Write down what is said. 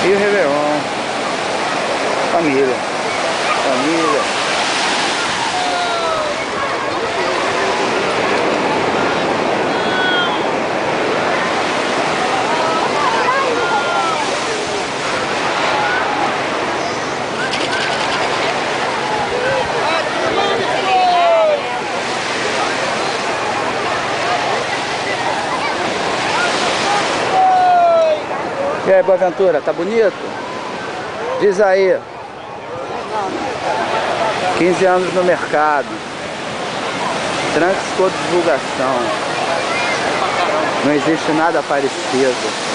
E o Réveillon. Família. Família. E aí, Boaventura, tá bonito? Diz aí. 15 anos no mercado. Tranque com divulgação. Não existe nada parecido.